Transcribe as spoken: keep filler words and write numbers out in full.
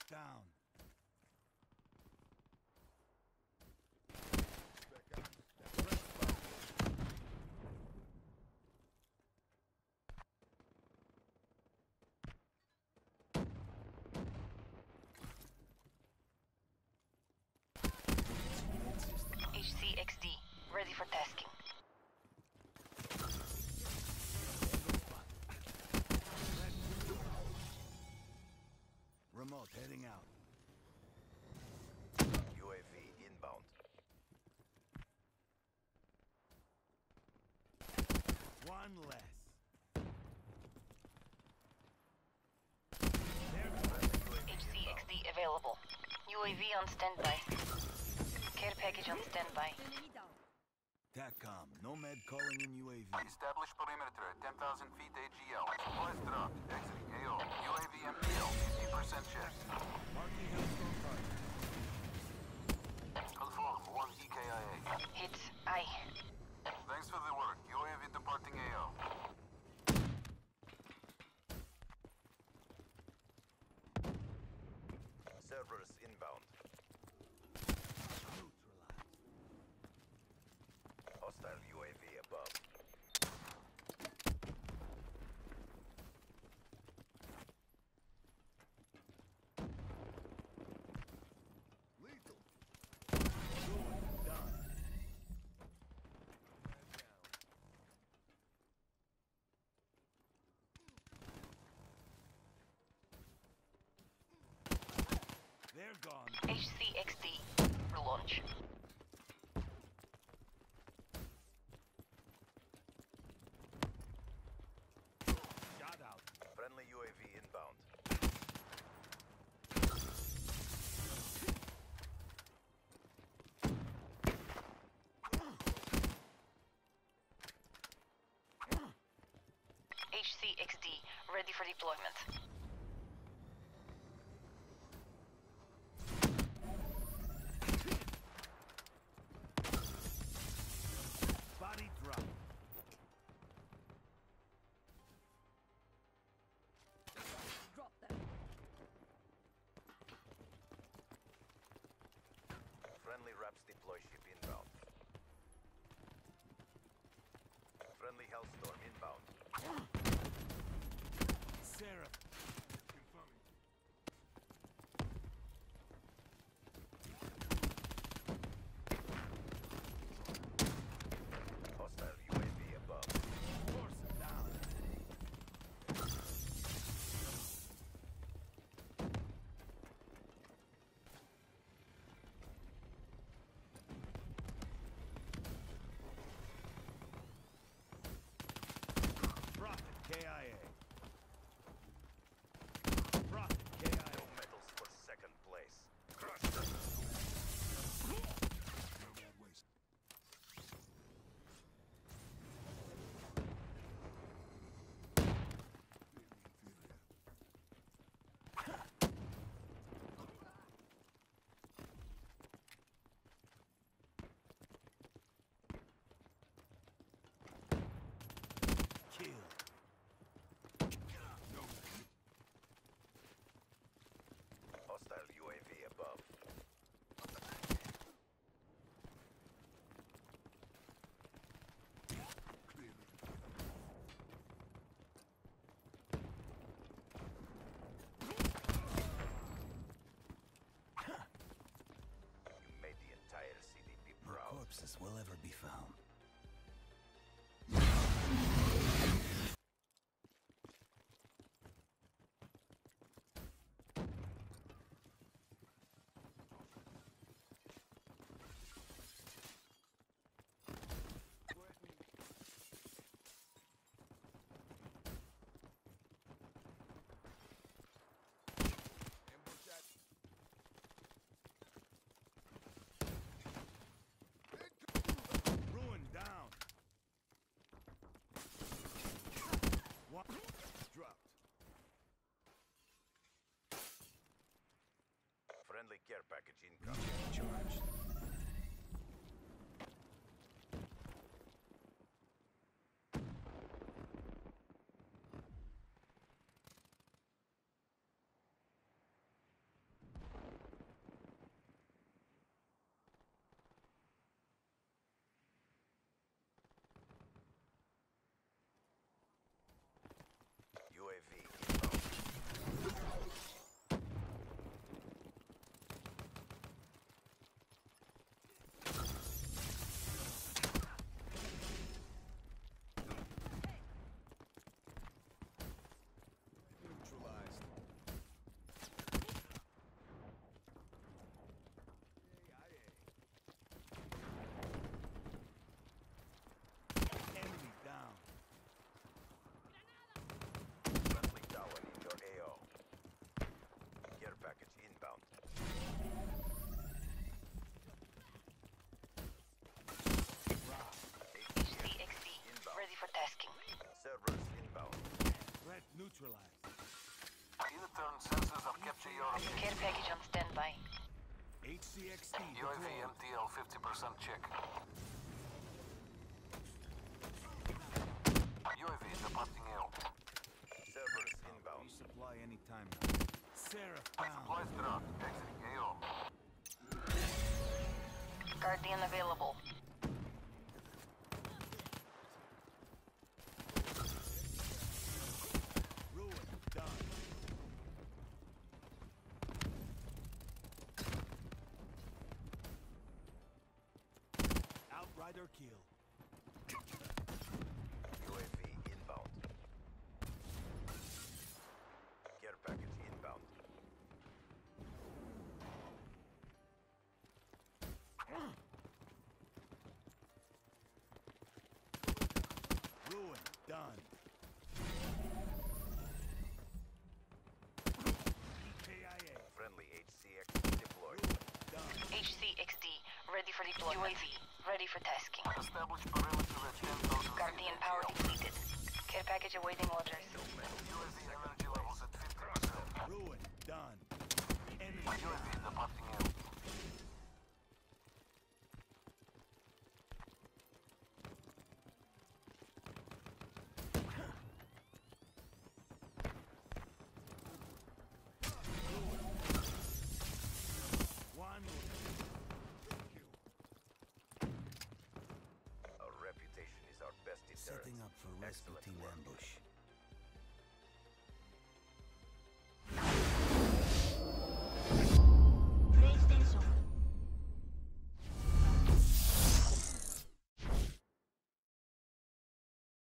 down. H C X D, ready for tasking. Remote heading out. U A V inbound. One less. H C X D available. U A V on standby. Care package on standby. TACCOM, Nomad calling in U A V. Establish perimeter at ten thousand feet A G L. Supplies dropped. Exiting A O. U A V M P L, fifty percent check. Marking Hellstorm target. Confirm, one E K I A. Hits I. Thanks for the work. U A V departing A O. Servers inbound. Hostile U A V above. Lethal. Done. They're gone. H C X D, relaunch. Shot out. Friendly U A V inbound. H C X D, ready for deployment. Body drop. Drop them. Friendly Raps deploy ship inbound. Friendly Hellstorm inbound. Sarah. Hostile U A V above. Force it down. Profit K I A. Profit K I A. No medals for second place. Crush them. Kill. Hostile U A V above. You made the entire C D P No proud. corpses will ever be found. Ruin down. One dropped. Friendly care package incoming. Charged. Neutralized. Unitern sensors have captured your objective. Care package on standby. H C X D U A V deployed. M T L fifty percent check. U A V departing A O. Servers inbound. Resupply anytime now. Seraph down. Supplies dropped. Exiting A O. Guardian available. Ruin done. Outrider kill. U A V inbound. Care package inbound. Ruin done. K I A. Friendly H C X deployed. Done. H C X D ready for deployment. U A V ready for tasking. Establish perimeter at ten thousand Guardian feet power A O. depleted. Care package awaiting orders. U A V energy levels at fifty percent. Ruin done.